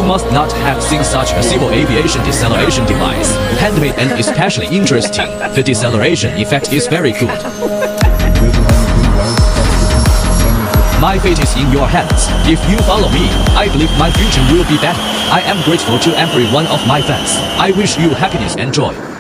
must not have seen such a civil aviation deceleration device. Handmade and especially interesting. The deceleration effect is very good. My fate is in your hands. If you follow me, I believe my future will be better. I am grateful to every one of my fans. I wish you happiness and joy.